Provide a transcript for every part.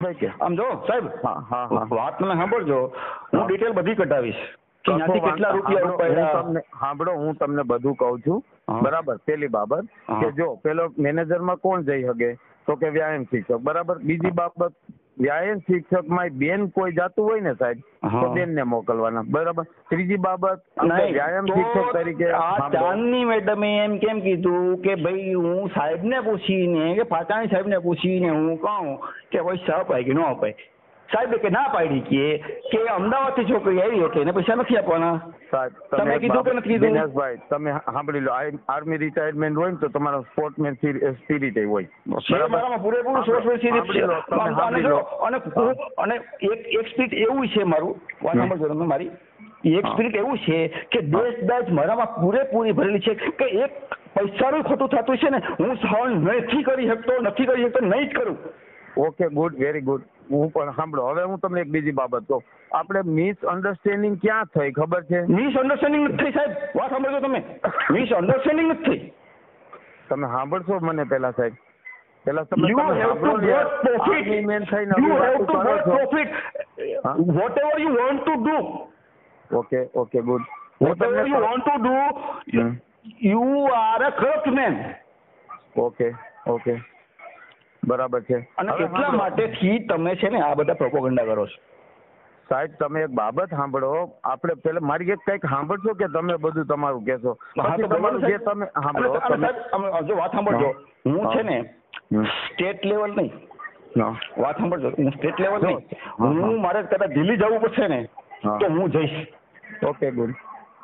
ભાઈ કે આમ જો સાહેબ, હા હા હા વાત તમે સાંભળજો, હું ડિટેલ બધી કઢાવીશ કે ત્યાંથી કેટલા રૂપિયા ઉપાડ્યા. સાંભળો, હું તમને બધું કહું છું. હા. બરાબર. પેલી બાબત હા. કે જો પેલો મેનેજરમાં કોણ જઈ શકે, તો કે વ્યાયામ શિક્ષક. બરાબર. બીજી બાબત, વ્યાયામ શિક્ષકમાં બેન કોઈ જાતું હોય ને સાહેબ, તો હા. બેનને મોકલવાના. બરાબર. ત્રીજી બાબત, આપણે નહીં, વ્યાયામ તો શિક્ષક તરીકે આ સાંભળો. ચાંદની મેડમે એમ કેમ કીધું કે ભાઈ હું સાહેબને પૂછીને કે પાટાણી સાહેબને પૂછીને હું કહું કે પૈસા અપાય કે ન અપાય? સાહેબે કે ના પાડી કે અમદાવાદથી છોકરી આવી હતી એને પૈસા નથી આપવાના. સાહેબ, તમે કીધું કે નથી કીધું? દિનેશભાઈ, તમે સાંભળી લો. આર્મી રિટાયરમેન્ટ હોય ને તો તમારો સ્પોર્ટમેન સ્પિરિટ હોય. મારામાં પૂરેપૂરું સાંભળી લો. અને એક સ્પિરિટ એવું છે મારું, વાત સાંભળજો તમે મારી. એક સ્પિરિટ એવું છે કે દેશદાજ મારામાં પૂરેપૂરી ભરેલી છે કે એક પૈસાનું ખોટું થતું છે ને હું સહન નથી કરી શકતો, નહીં જ કરું. Okay, good, very good. હું પણ સાંભળો. હવે હું તમને એક બીજી બાબત કહું. આપણે મિસઅન્ડરસ્ટેન્ડિંગ ક્યાં થઈ ખબર છે? મિસઅન્ડરસ્ટેન્ડિંગ નથી થઈ સાહેબ, વાત સાંભળજો તમે. મિસઅન્ડરસ્ટેન્ડિંગ નથી થઈ. તમે સાંભળશો મને પહેલા સાહેબ? પહેલા તમે You have to get profit. You have to get profit. Whatever you want to do. Okay, good. Whatever you want to do, you are a corrupt man. Okay, બરાબર છે. અને એટલા માટેથી તમે છે ને આ બધા પ્રોપોગન્ડા કરો છો. સાહેબ, તમે એક બાબત સાંભળો. આપણે પેલા મારી એક કંઈક સાંભળશો કે તમે બધું તમારું કહેશો? તમારું જે તમે સાંભળો. જો વાત સાંભળજો, હું છે ને સ્ટેટ લેવલ નહીં, વાત સાંભળજો, હું સ્ટેટ લેવલ નહીં, હું મારે કદાચ દિલ્હી જવું પડશે ને તો હું જઈશ. Okay, good.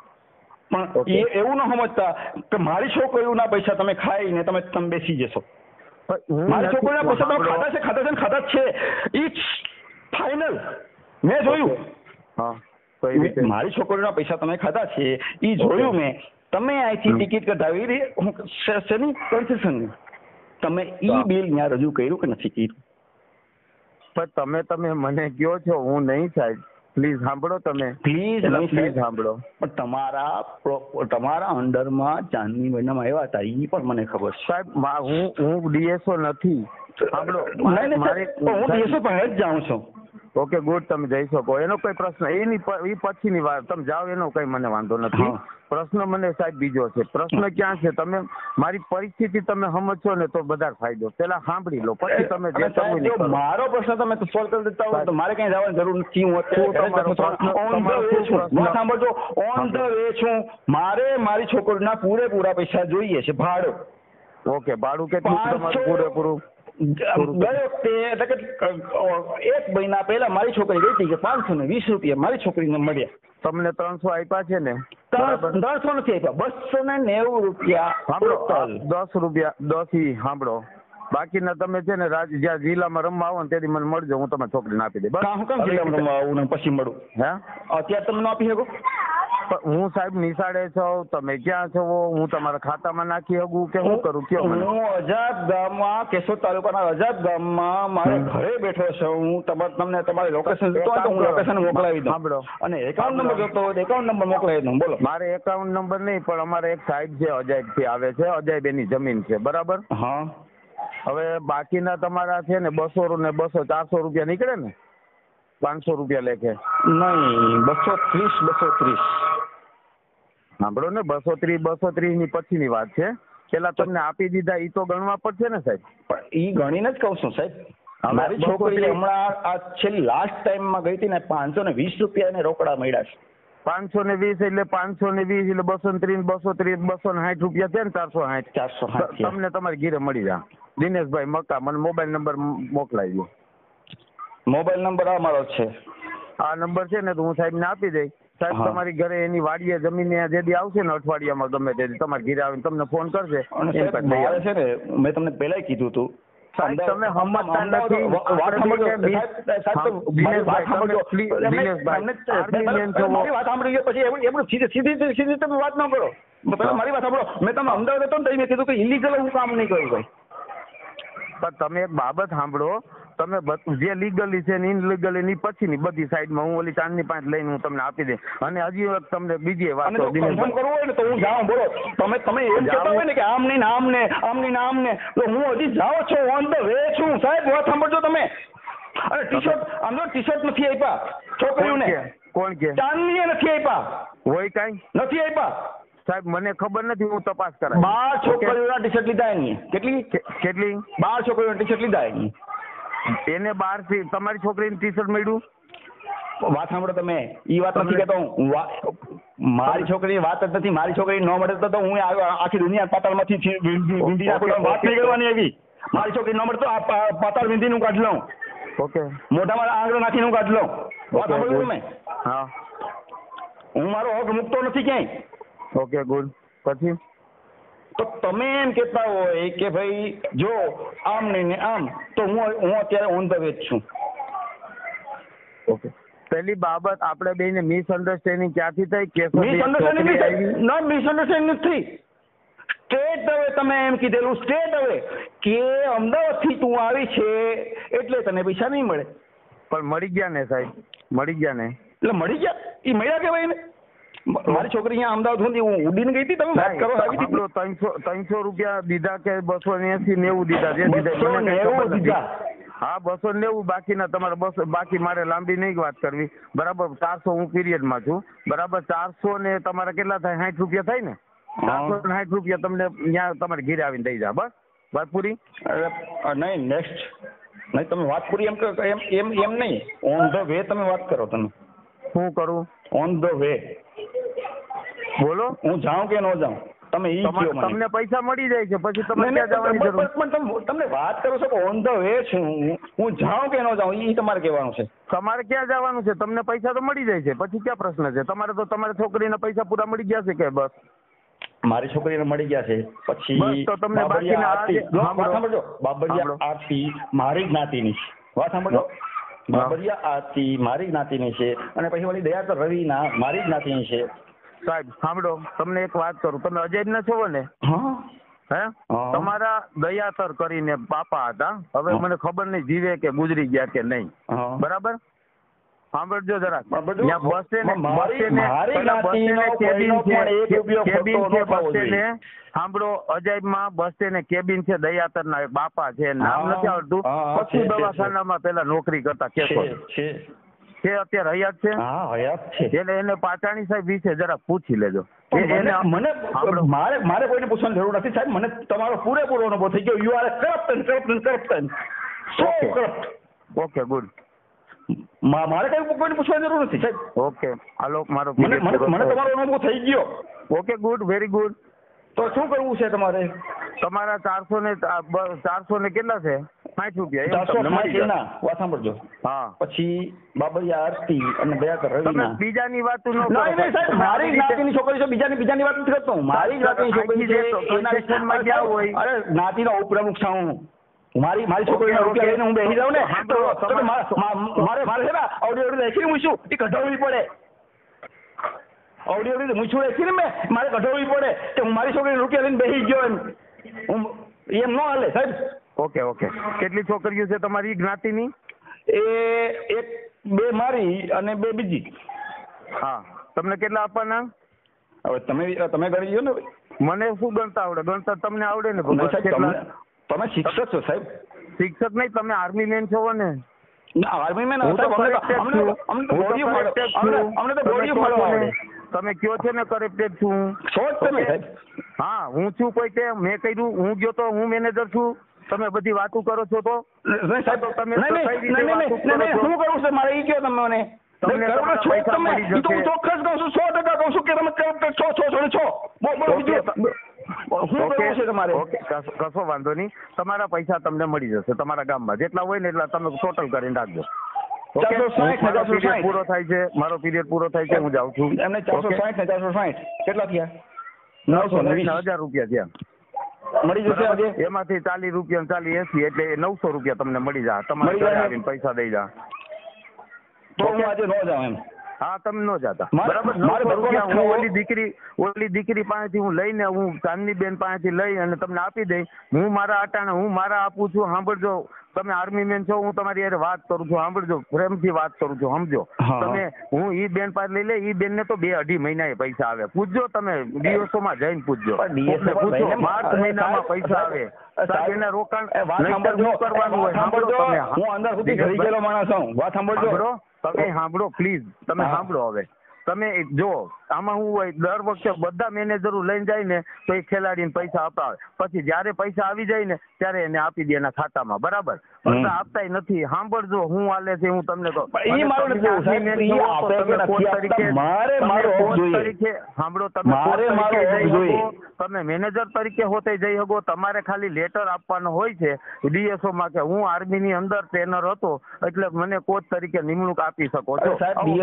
પણ એ એવું ન સમજતા કે મારી છોકરીઓના પૈસા તમે ખાઈને તમે બેસી જશો. મારી છોકરીના પૈસા તમે ખાધા છે ઇટ્સ ફાઇનલ. મેં જોયું. મારી છોકરીના પૈસા તમે ખાધા છે એ જોયું મેં. તમે અહીંથી ટિકિટ કઢાવી શેની કન્સેશનની, તમે ઈ બિલ ત્યાં રજૂ કર્યું કે નથી કર્યું? પણ તમે મને કહો છો, હું નહીં સાહેબ. પ્લીઝ સાંભળો. તમે પ્લીઝ સાંભળો. પણ તમારા અંડરમાં ચાંદની મહિનામાં આવ્યા હતા એ પણ મને ખબર છે સાહેબ. હું ડીએસઓ નથી. સાંભળો, હું ડીએસઓ પાસે જ જાઉં છું. Okay, good. તમે જઈ શકો, એનો કોઈ પ્રશ્ન એ પછીની વાત. તમે જાઓ એનો કઈ મને વાંધો નથી. પ્રશ્ન મને સાહેબ બીજો છે. પ્રશ્ન ક્યાં છે? તમે મારી પરિસ્થિતિ તમે સમજશો ને તો બધા ફાયદો. પેલા સાંભળી લો, પછી તમે જે મારો પ્રશ્ન તમે સોલ્વ કરી દેતા હોય તો મારે કઈ જવાની જરૂર નથી. હું સાંભળજો, ઓન ધ વે છું. મારે મારી છોકરીના પૂરેપૂરા પૈસા જોઈએ છે. ભાડું. ઓકે, ભાડું કેટલું તમારું પૂરેપૂરું? ગયો વખતે એટલે કે 1 મહિના પહેલા મારી છોકરી ગઈ હતી કે 520 રૂપિયા મારી છોકરીને મળ્યા. તમને 300 આપ્યા છે ને? 300 નથી આપ્યા, 290 રૂપિયા. સાંભળો, 10 રૂપિયા 10 સાંભળો. બાકીના તમે છે ને જ્યાં જિલ્લામાં રમવા આવો ને તેથી મને મળજો, હું તમારી છોકરીને આપી દઈ. હું કેમ જિલ્લામાં રમવા આવું ને પછી મળું? અત્યારે તમે ન આપી શકો? હું સાહેબ નિશાળે છું, તમે ક્યાં છો? હું તમારા ખાતામાં નાખી શકું કે શું કરું? કયો મને. હું અજાદ ગામમાં, કેશોદ તાલુકાના અજાદ ગામમાં મારા ઘરે બેઠો છું. હું તમને તમારી લોકેશન જોતો હોય તો હું લોકેશન મોકલાવી દઉં. સાંભળો, અને એકાઉન્ટ નંબર જોતો હોય તો એકાઉન્ટ નંબર મોકલાવી દઉં. બોલો. મારે એકાઉન્ટ નંબર નહીં, પણ અમારે એક સાહેબ છે અજાયબ થી આવે છે. અજાયબ એની જમીન છે. બરાબર. હા. હવે બાકીના તમારા છે ને 200 ને 200 400 રૂપિયા નીકળે ને? 500 રૂપિયા લેખે? નહીં, 230. સાંભળો ને, 230 ની પછીની વાત છે. પેલા તમને આપી દીધા એ તો ગણવા પડશે ને સાહેબ? પણ એ ગણીને જ કહું છું સાહેબ. મારી છોકરી હમણાં આ છેલ્લી લાસ્ટ ટાઈમમાં ગઈ હતી ને 520 રૂપિયા એને રોકડા મળ્યા છે. 520 એટલે 520 એટલે 230 260 રૂપિયા છે ને? 460. તમને તમારી ઘીરે મળી જાય. દિનેશભાઈ મક્કા, મને મોબાઈલ નંબર મોકલાવી દો. મોબાઈલ નંબર આ મારો છે. આ નંબર છે ને તો હું સાહેબને આપી દઈ. સાહેબ તમારી ઘરે એની વાડીએ જમીને જે દી આવશે ને અઠવાડિયામાં ગમે તે તમારી ઘરે આવીને તમને ફોન કરશે. મારે છે ને મેં તમને પહેલા કીધું હતું તમે હમતતા નથી. સીધી તમે વાત ન કરો. મારી વાત સાંભળો. મેં તમે અમદાવાદ હતો ને મેં કીધું કે ઇલીગલ હું કામ નહીં કરું ભાઈ. પણ તમે એક બાબત સાંભળો. તમે જે લીગલી છે ને ઇનલીગલ એની પછીની બધી સાઈડમાં હું ઓલી ચાંદની પાંચ લઈને હું તમને આપી દઈ. અને હજી એક તમને બીજી વાત કન્ફર્મ કરવું હોય ને તો હું જાઉં. બોલો, તમે એમ કહેતા હોય ને કે આમ નહીં આમ ને તો હું હજી જાઉં છું. ઓન ધ વે છું સાહેબ. વાત સાંભળજો તમે. ટી શર્ટ આમ ટી શર્ટ નથી આપ્યા છોકરીઓને. કોણ કે ચાંદની નથી આપ્યા. હોય કાંઈ નથી આપ્યા સાહેબ, મને ખબર નથી, હું તપાસ કરાવી. 12 છોકરીઓના ટી શર્ટ લીધા એની. કેટલી 12 છોકરીઓના ટી શર્ટ લીધા એની. એને 12 થી તમારી છોકરીને ટી શર્ટ મળ્યું? વાત સાંભળો તમે, ઈ વાત નથી કહેતો હું. મારી છોકરીની વાત જ નથી. મારી છોકરી ન મળે તો હું આખી દુનિયા પાતાળમાંથી વીંધી નાખું. વાત નહીં કરવાની એવી. મારી છોકરી ન મળે તો આ પાતાળ વીંધીને હું કાઢી લઉં. ઓકે. મોઢામાં આંગળો નાખીને હું કાઢી લઉં. વાત સાંભળ્યું તમે? હા. હું મારો હક મૂકતો નથી ક્યાંય. Okay good. પછી તો તમે એમ કહેતા હોય કે ભાઈ જો આમ નહીં ને આમ, તો હું અત્યારે ઓન ધ વે જ છું. ઓકે. પહેલી બાબત આપણે બેને મિસઅન્ડરસ્ટેન્ડિંગ ક્યાંથી થઈ? મિસઅન્ડરસ્ટેન્ડિંગ નથી. સ્ટેટ હવે તમે એમ કીધેલું સ્ટેટ હવે કે અમદાવાદથી તું આવી છે એટલે તને પૈસા નહીં મળે. પણ મળી ગયા ને સાહેબ, મળી ગયા ને. એટલે મળી ગયા એ મળ્યા કેવાય ને. મારી છોકરી અહીંયા અમદાવાદ સુધી હું ઉડીને ગઈ હતી. તમે વાત કરો આવી હતી. 300 રૂપિયા દીધા કે 280 90 દીધા? જે દીધા હા 290. બાકીના તમારા 200 બાકી. મારે લાંબી નહીં વાત કરવી, બરાબર. 400 હું પીરિયડમાં છું, બરાબર. 400 ને તમારા કેટલા થાય? 60 રૂપિયા થાય ને. 460 રૂપિયા તમને ત્યાં તમારે ઘેરે આવીને દઈ જા. બસ વાત પૂરી. નહીં નેક્સ્ટ નહીં, તમે વાત પૂરી એમ નહીં. ઓન ધ વે તમે વાત કરો. તમે શું કરું? ઓન ધ વે બોલો. હું જાઉં કે ન જાઉં? તમે ઈ કહો મને. તમને પૈસા મળી જાય છે પછી તમે ક્યાં જવાની જરૂર? પણ તમને વાત કરો છો કે ઓન ધ વે છું હું જાઉં કે ન જાઉં ઈ તમારે કહેવાનું છે. તમારે ક્યાં જવાનું છે? તમને પૈસા તો મળી જાય છે પછી ક્યાં પ્રશ્ન છે? તમારે તો તમારી છોકરીને પૈસા પૂરા મળી ગયા છે કે બસ? મારી છોકરીને મળી ગયા છે પછી તો તમને સાંભળજો. બાબરિયા આરતી મારી જ્ઞાતિની વાત સાંભળજો. બાબરિયા આરતી મારી જ્ઞાતિની છે અને પછી ઓલી દયાકર રવિના મારી જ્ઞાતિની છે. સાહેબ સાંભળો, તમને એક વાત કરું. તમે અજયના છો ને? હે? તમારા દયાતર કરીને બાપા હતા. હવે મને ખબર નહીં જીવે કે ગુજરી ગયા કે નહીં, બરાબર? સાંભળજો જરાક. સાંભળો, અજાયબમાં બસ સ્ટેન્ડ કેબિન છે, દયાતર ના બાપા છે, નામ નથી આવડતું. પશુ દવાખાનામાં પેલા નોકરી કરતા છે, અત્યારે હયાત છે? હા હયાત છે. એટલે એને પાટાણી સાહેબ વિશે જરા પૂછી લેજો. મારે કોઈને પૂછવાની જરૂર નથી સાહેબ. મને તમારો પૂરેપૂરો અનુભવ થઈ ગયો. You are corrupt. Okay good. મારે કઈ કોઈને પૂછવાની જરૂર નથી સાહેબ. ઓકે હાલો, મારો મને તમારો અનુભવ થઈ ગયો. Okay good, very good. તો શું કરવું છે તમારે? તમારા 400 ને કેટલા છે? 60 રૂપિયા. 460 ના વાત સાંભળજો. હા. પછી બાબરિયા આરતી અને દયાકર રવિના. બીજાની વાત ન કરો. નહીં સાહેબ, મારી જ્ઞાતિની છોકરી છે. બીજાની વાત નથી કરતો. મારી જ્ઞાતિની છોકરી છે. એના ક્યાં હોય? અરે જ્ઞાતિનો ઉપપ્રમુખ છું હું. મારી છોકરીના રૂપિયા લઈને હું બેસી જાઉં ને તો મારે છે ને ઓડિયો લખીને મૂકશું એ કઢાવવી પડે. ઓડિયો મૂછું લખીને મારે કઢાવવી પડે કે હું મારી છોકરીને રૂપિયા લઈને બેસી ગયો એમ ન હાલે સાહેબ. Okay okay. કેટલી છોકરીઓ છે તમારી જ્ઞાતિની? એ 2 મારી અને 2 બીજી. હા. તમને કેટલા આપવાના? હવે તમે ગણી લો ને. મને શું ગણતા આવડે? ગણતા તમને આવડે ને? તમે શિક્ષક છો સાહેબ. શિક્ષક નહીં, તમે આર્મી મેન છો ને? Army man. તમે કયો છો ને કરેક્ટેડ છું. હા હું છું. કોઈ તે મેં કર્યું? હું ગયો તો હું મેનેજર છું. તમે બધી વાતો કરો છો તો તમે શું કરવું છે મારે? ઈ કયો તમે મને. તમને ચોક્કસ કહું છું, 100% કહું છું કે તમે છો. શું કરવું છે તમારે? ઓકે કશો વાંધો નહીં. તમારા પૈસા તમને મળી જશે. તમારા ગામમાં જેટલા હોય ને એટલા તમે ટોટલ કરીને રાખજો. પૂરો થાય છે, મારો પીરિયડ પૂરો થાય છે, હું જાઉં છું. એમને 460 ને 460 કેટલા થયા? 920 રૂપિયા થયા. મળી જશે આજે. એમાંથી 40 રૂપિયા 40 80 એટલે 900 રૂપિયા તમને મળી જાય. તમારે ઘરે આવીને પૈસા દઈ જા. તો હું આજે ન જાઉં એમ? હા તમે ન જાતા, બરાબર. હું ઓલી દીકરી પાસેથી હું લઈને ચાંદની બેન પાસેથી લઈ અને તમને આપી દઈ. હું મારા આપું છું. સાંભળજો, તમે આર્મી મેન છો, હું તમારી હારે વાત કરું છું, સાંભળજો, પ્રેમથી વાત કરું છું, સમજો. હા. તમે હું ઈ બેન પાસે લઈ લે, ઈ બેન ને તો 2-2.5 મહિના પૈસા આવે. પૂછજો તમે DSO માં જઈને પૂછજો. પણ DSO પૂછો ભાઈને માર્ચ મહિનામાં પૈસા આવે. સાહેબ એના રોકાણ વાત સાંભળજો, કરવાનું હોય. સાંભળજો, તમે હું અંદર સુધી ઘડી ગયેલો માણસ છું. વાત સાંભળજો. તમે સાંભળો પ્લીઝ, તમે સાંભળો. હવે તમે જો આમાં શું હોય, દર વખતે બધા મેનેજરો લઈને જાય ને તો એ ખેલાડીને પૈસા અપાવે, પછી જ્યારે પૈસા આવી જાય ને ત્યારે એને આપી દે એના ખાતામાં, બરાબર? પૈસા આપતાય નથી. સાંભળજો હું હાલે છે, હું તમને કહું. સાંભળો, તમે મેનેજર તરીકે હોતે જઈ શકો. તમારે ખાલી લેટર આપવાનો હોય છે DSO માં કે હું આર્મી ની અંદર ટ્રેનર હતો એટલે મને કોચ તરીકે નિમણૂક આપી શકો છો.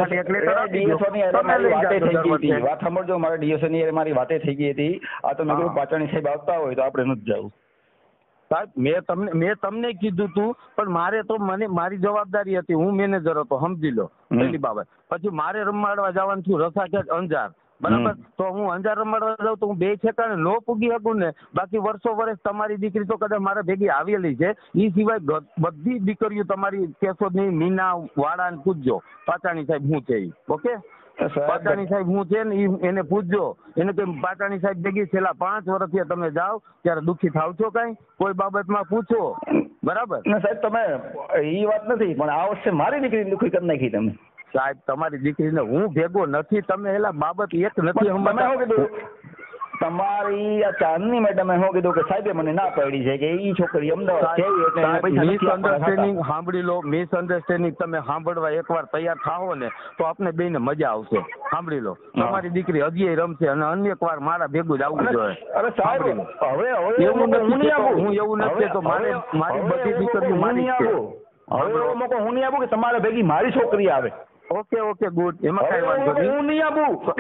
વાત સાંભળજો, મારા DSO ની મારી વાતે થઈ ગઈ હતી. આ તો મેં કીધું પાચાણી સાહેબ આવતા હોય તો આપણે નથી જવું. સાહેબ મેં તમને કીધું તું, પણ મારે તો મારી જવાબદારી હતી, હું મેનેજર હતો, સમજી લો પહેલી બાબત. પછી મારે રમાડવા જવાનું થયું રસાખેત અંજાર, બરાબર? તો હું અંજાર રમાડવા જાઉં તો હું 2 ઠેકાણે ન પૂગી શકું ને. બાકી વર્ષ તમારી દીકરી તો કદાચ મારા ભેગી આવેલી છે. એ સિવાય બધી દીકરીઓ તમારી કેશોદની મીના વાળા ને પૂછજો પાચાણી સાહેબ હું છે. ઓકે, પાચાણી સાહેબ હું છે ને એને પૂછજો. એને કે પાચાણી સાહેબ ભેગી છેલ્લા 5 વર્ષથી તમે જાઓ ત્યારે દુઃખી થાવ છો કઈ કોઈ બાબતમાં પૂછો, બરાબર? સાહેબ તમે એ વાત નથી, પણ આ વર્ષે મારી દીકરી દુઃખી કરી નાખી તમે. સાહેબ તમારી દીકરીને હું ભેગો નથી, તમે એલા બાબત એક નથી સમજતા. તમારી આ ચાંદની મેડમે શું કીધું કે સાહેબે મને ના પાડી છે કે ઈ છોકરી અમદાવાદ છે એટલે મિસઅન્ડરસ્ટેન્ડિંગ સાંભળી લો. મિસઅન્ડરસ્ટેન્ડિંગ તમે સાંભળવા એકવાર તૈયાર થાઓ ને તો આપણે બેને મજા આવશે. સાંભળી લો, તમારી દીકરી હજી રમશે અને અન્ય એકવાર મારા ભેગું જ આવવું જોઈએ. અરે સાહેબ હવે એવું નથી, હું એવું નથી તો મારી બધી દીકરીઓ મારી છે. હવે એવો મોકો હું નહીં આપું કે તમારા ભેગી મારી છોકરી આવે. ઓકે ગુડ, એમાં કઈ વાંધો નહીં. હું નહીં આપું.